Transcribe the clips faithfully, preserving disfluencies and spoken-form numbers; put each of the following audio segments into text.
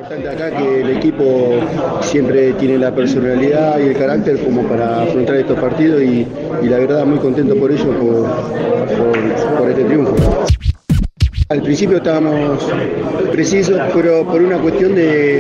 Importante acá que el equipo siempre tiene la personalidad y el carácter como para afrontar estos partidos y, y la verdad muy contento por ello, por, por, por este triunfo. Al principio estábamos precisos, pero por una cuestión de,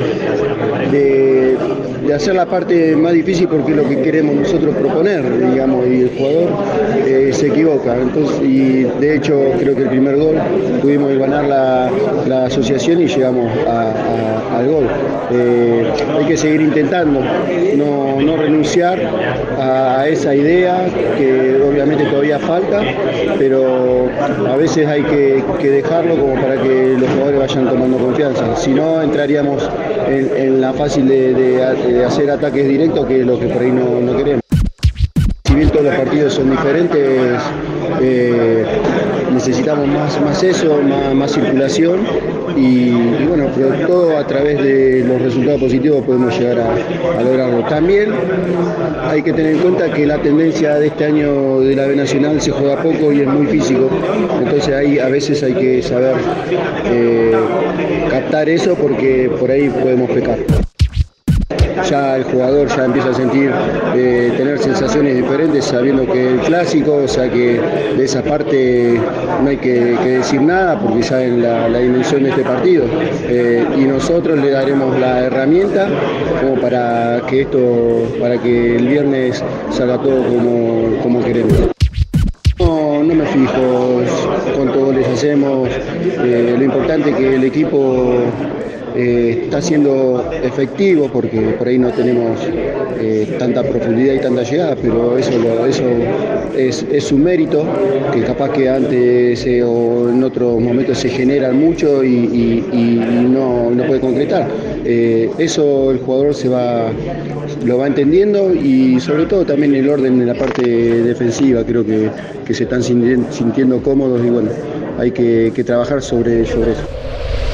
de, de hacer la parte más difícil porque es lo que queremos nosotros proponer, digamos, y el jugador eh, se equivoca. Entonces, y de hecho creo que el primer gol pudimos ganar la, la asociación y llegamos a, a, al gol. Eh, hay que seguir intentando, no, no renunciar a, a esa idea que obviamente todavía falta, pero a veces hay que, que dejar como para que los jugadores vayan tomando confianza. Si no, entraríamos en, en la fácil de, de, de hacer ataques directos, que es lo que por ahí no, no queremos. Si bien todos los partidos son diferentes, eh, necesitamos más, más eso, más, más circulación y, y bueno, pero todo a través de los resultados positivos podemos llegar a, a lograrlo. También hay que tener en cuenta que la tendencia de este año de la B Nacional se juega poco y es muy físico, entonces ahí a veces hay que saber eh, captar eso porque por ahí podemos pecar. Ya el jugador ya empieza a sentir, eh, tener sensaciones diferentes sabiendo que el clásico, o sea que de esa parte no hay que, que decir nada porque saben la, la dimensión de este partido eh, y nosotros le daremos la herramienta como para que esto, para que el viernes salga todo como, como queremos. No, no me fijo cuántos goles hacemos, eh, lo importante es que el equipo Eh, está siendo efectivo porque por ahí no tenemos eh, tanta profundidad y tanta llegada, pero eso, lo, eso es, es un mérito que capaz que antes eh, o en otros momentos se generan mucho y, y, y no, no puede concretar. Eh, eso el jugador se va, lo va entendiendo y sobre todo también el orden en la parte defensiva, creo que, que se están sintiendo cómodos y bueno, hay que, que trabajar sobre, sobre eso.